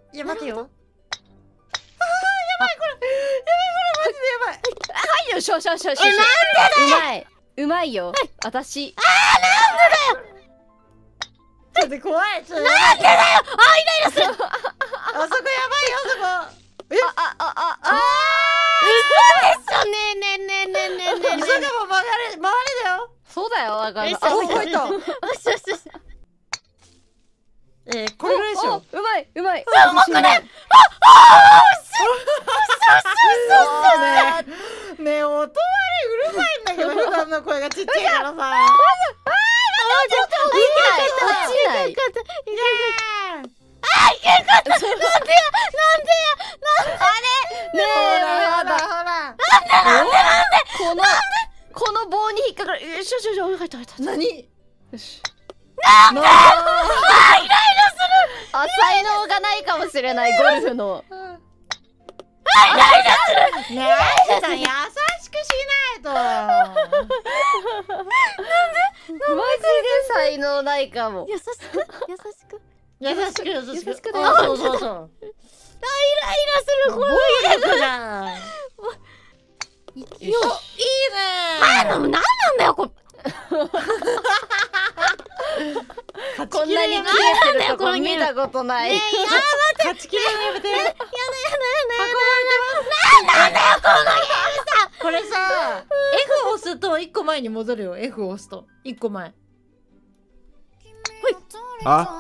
いや待てよ。 やばいこれマジでやばい。 はいよしよしよしよし。 なんでうまい。うまいよ。私。 ちょっと怖い。ちょっとなんでだよ。あ、イライラする。 あそこやばいよそこ。 嘘ねえねえねえねえねえねえね急がば曲がれだよ。 そうだよ。だから。 よしあ、 おいこいと。 よしよしよし。 これぐらいでしょ。 うまい。うまい。 うまくね。 ねえ音割りうるさいんだけど普段の声がちっちゃいからさ。 落ちない。ねえ、やだ。この棒に引っかかる。よしよしよし。入った入った。 何？ よし。 なんで？ あ、才能がないかもしれない。ゴルフの。 ねえ、アイさん優しくしないと。 マジで才能ないかも。 優しく優しく。 優しく優しく。 優しくだよあそうそうそう。 イライラする。こ暴力じゃん。 う。 いいね。 なんなんだよこれ。 こんなに切れてるとこ見たことない。 勝ちきれのやめて。 なんだよこのゲームさ。 これさ、F 押すと1個前に戻るよ。F 押すと1個前。 あ